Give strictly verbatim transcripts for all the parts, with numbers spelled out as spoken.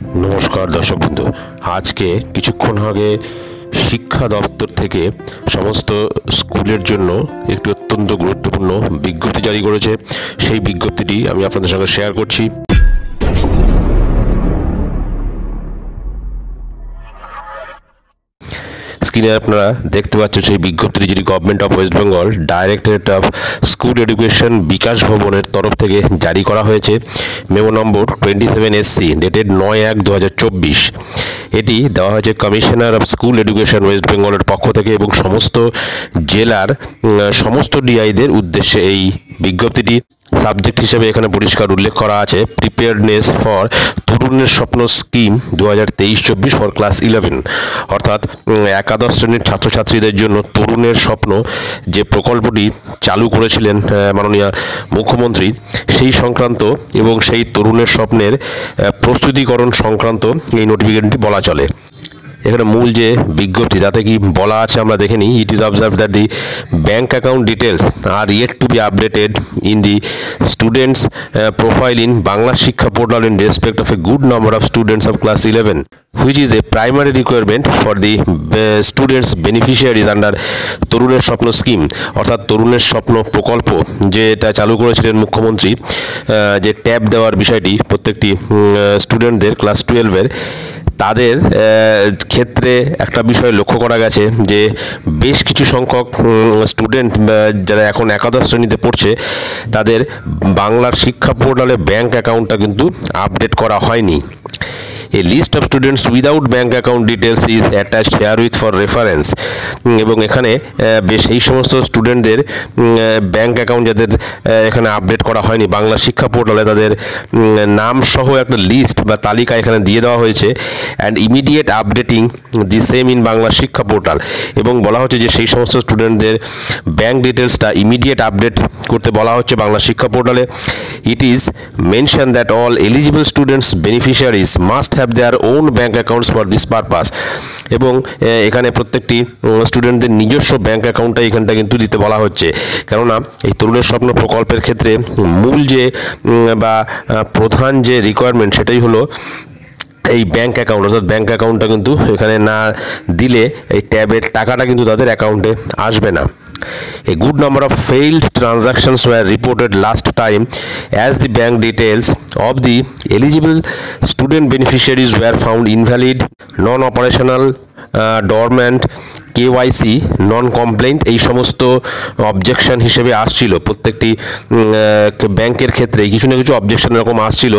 নমস্কার দর্শক বন্ধু, আজকে কিছুক্ষণ আগে শিক্ষা দপ্তর থেকে সমস্ত স্কুলের জন্য একটি অত্যন্ত গুরুত্বপূর্ণ বিজ্ঞপ্তি জারি করেছে। সেই বিজ্ঞপ্তিটি আমি আপনাদের সঙ্গে শেয়ার করছি। স্ক্রিনে আপনারা দেখতে পাচ্ছেন সেই বিজ্ঞপ্তিটি, যেটি government of West Bengal directorate of school education বিকাশ ভবনের তরফ থেকে জারি করা হয়েছে। Memo number twenty seven S C dated নয় এক দু হাজার চব্বিশ। এটি দেওয়া হয়েছে কমিশনার অফ স্কুল এডুকেশন ওয়েস্ট বেঙ্গলের পক্ষ থেকে এবং সমস্ত জেলার সমস্ত ডিআইদের উদ্দেশ্যে এই বিজ্ঞপ্তিটি। সাবজেক্ট হিসেবে এখানে পরিষ্কার উল্লেখ করা আছে প্রিপেয়ারনেস ফর তরুণের স্বপ্ন স্কিম দু হাজার তেইশ চব্বিশ ফর ক্লাস ইলেভেন, অর্থাৎ একাদশ শ্রেণীর ছাত্রছাত্রীদের জন্য তরুণের স্বপ্ন যে প্রকল্পটি চালু করেছিলেন মাননীয় মুখ্যমন্ত্রী, সেই সংক্রান্ত এবং সেই তরুণের স্বপ্নের প্রস্তুতিকরণ সংক্রান্ত এই নোটিফিকেশনটি বলা চলে। এখানে মূল যে বিজ্ঞপ্তি তাতে কি বলা আছে আমরা দেখে নিই। It is observe that the bank account details are yet to be updated in the students profile in Bangla Shiksha portal in respect of a good number of students of class eleven which is a primary requirement for the uh, students beneficiaries under তরুণের স্বপ্ন scheme, অর্থাৎ তরুণের স্বপ্ন প্রকল্প যেটা চালু করেছিলেন মুখ্যমন্ত্রী, যে ট্যাব দেওয়ার বিষয়টি প্রত্যেকটি স্টুডেন্টদের ক্লাস টুয়েলভের, তাদের ক্ষেত্রে একটা বিষয় লক্ষ্য করা গেছে যে বেশ কিছু সংখ্যক স্টুডেন্ট যারা এখন একাদশ শ্রেণীতে পড়ছে তাদের বাংলার শিক্ষা পোর্টালে ব্যাঙ্ক অ্যাকাউন্টটা কিন্তু আপডেট করা হয়নি। A list of students without bank account details is attached herewith for reference, এবং এখানে বেশ এই সমস্ত স্টুডেন্টদের ব্যাঙ্ক অ্যাকাউন্ট যাদের এখানে আপডেট করা হয়নি বাংলা শিক্ষা পোর্টালে, তাদের নাম সহ একটা লিস্ট বা তালিকা এখানে দিয়ে দেওয়া হয়েছে। And immediate updating the same in Bangla Shiksha portal, এবং বলা হচ্ছে যে সেই সমস্ত স্টুডেন্টদের ব্যাঙ্ক ডিটেলসটা ইমিডিয়েট আপডেট করতে বলা হচ্ছে বাংলা শিক্ষা পোর্টালে। It is mention that all eligible students beneficiaries must have their own bank accounts for this purpose, এবং এখানে প্রত্যেকটি স্টুডেন্টদের নিজস্ব ব্যাংক অ্যাকাউন্টটা এখানটা কিন্তু দিতে বলা হচ্ছে। কেননা এই তরুণের স্বপ্ন প্রকল্পের ক্ষেত্রে মূল যে বা প্রধান যে রিকোয়ারমেন্ট সেটাই হলো এই ব্যাঙ্ক অ্যাকাউন্ট, অর্থাৎ ব্যাঙ্ক অ্যাকাউন্টটা কিন্তু এখানে না দিলে এই ট্যাবের টাকাটা কিন্তু তাদের অ্যাকাউন্টে আসবে না। A good number of failed transactions were reported last time as the bank details of the eligible student beneficiaries were found invalid, non-operational, uh, dormant, KYC, non compliant, এই সমস্ত অবজেকশন হিসেবে আসছিল প্রত্যেকটি ব্যাংকের ক্ষেত্রে। কিছু না কিছু অবজেকশন এরকম আসছিল,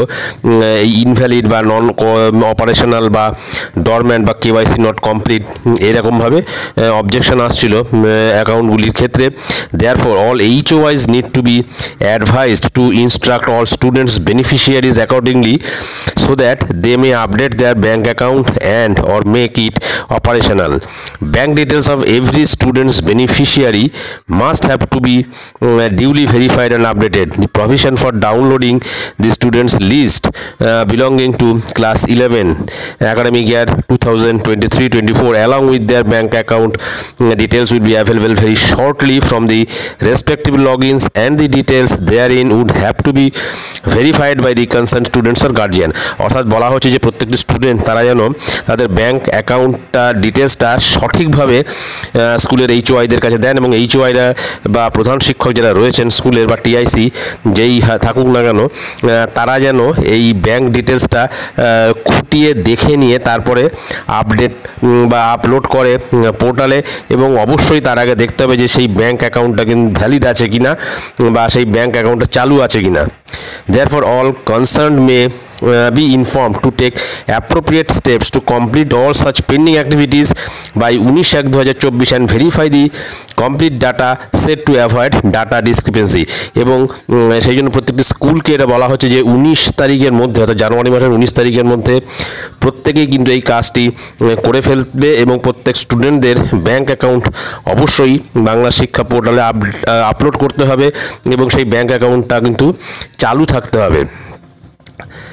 এই ইনভ্যালিড বা নন অপারেশনাল বা ডরম্যান্ট বা কেওয়াইসি নট কমপ্লিট এরকমভাবে অবজেকশন আসছিল অ্যাকাউন্টগুলির ক্ষেত্রে। Therefore all HOIs need to be advised to instruct all students beneficiaries accordingly so that they may update their bank account and or make it operational. Bank details of every student's beneficiary must have to be uh, duly verified and updated. The provision for downloading the students list uh, belonging to class eleven academic year twenty twenty-three twenty-four along with their bank account uh, details will be available very shortly from the respective logins, and the details therein would have to be verified by the concerned students or guardian. অর্থাৎ বলা হচ্ছে যে প্রত্যেকটি student তারা যেন তাদের bank অ্যাকাউন্টটা ডিটেলসটা সঠিকভাবে স্কুলের এইচওআইদের কাছে দেন, এবং এইচওআইরা বা প্রধান শিক্ষক যারা রয়েছেন স্কুলের বা টিআইসি যেই থাকুক না কেন, তারা যেন এই ব্যাঙ্ক ডিটেলসটা খুঁটিয়ে দেখে নিয়ে তারপরে আপডেট বা আপলোড করে পোর্টালে, এবং অবশ্যই তার আগে দেখতে হবে যে সেই ব্যাঙ্ক অ্যাকাউন্টটা কিন্তু ভ্যালিড আছে কিনা বা সেই ব্যাঙ্ক অ্যাকাউন্টটা চালু আছে কিনা। Therefore all concerned may uh, be informed to take appropriate steps to complete all such pending activities by উনিশ এক দু হাজার চব্বিশ and verify the complete data set to avoid data discrepancy, এবং সেই জন্য প্রত্যেকটি স্কুলকে এটা বলা হচ্ছে যে উনিশ তারিখের মধ্যে, অর্থাৎ জানুয়ারি মাসের উনিশ তারিখের মধ্যে প্রত্যেকেই কিন্তু এই কাজটি করে ফেলবে, এবং প্রত্যেক স্টুডেন্টদের ব্যাঙ্ক অ্যাকাউন্ট অবশ্যই বাংলা শিক্ষা পোর্টালে আপলোড করতে হবে, এবং সেই ব্যাঙ্ক অ্যাকাউন্টটা কিন্তু চালু থাকতে হবে।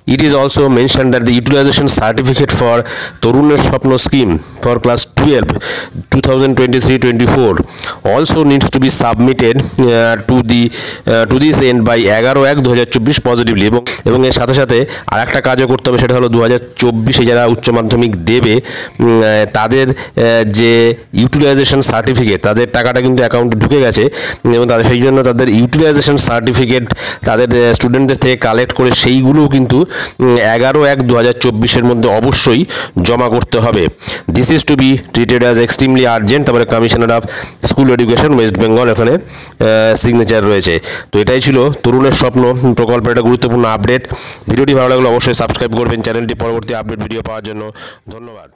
It is also mentioned that the utilization certificate for Toruner Swapno scheme for class twelve twenty twenty-three twenty-four also needs to be submitted uh, to the uh, to this end by এগারো এক দু হাজার চব্বিশ positively এবং এবং এর সাথে সাথে আরেকটা কাজও করতে হবে, সেটা হলো দু হাজার চব্বিশে যারা উচ্চ মাধ্যমিক দেবে তাদের যে ইউটিলাইজেশন সার্টিফিকেট তাদের টাকাটা কিন্তু অ্যাকাউন্টে ঢুকে গেছে এবং তাদের সেই জন্য তাদের ইউটিলাইজেশন সার্টিফিকেট তাদের স্টুডেন্টদের থেকে কালেক্ট করে সেইগুলোও কিন্তু এগারো এক দু হাজার চব্বিশের মধ্যে অবশ্যই জমা করতে হবে। This is to be treated as extremely urgent. তারপরে commissioner of school education West Bengal এখানে সিগনেচার রয়েছে। তো এটাই ছিল তরুণের স্বপ্ন প্রকল্পের একটা গুরুত্বপূর্ণ আপডেট। ভিডিওটি ভালো লাগলে অবশ্যই সাবস্ক্রাইব করবেন চ্যানেলটি পরবর্তী আপডেট ভিডিও পাওয়ার জন্য। ধন্যবাদ।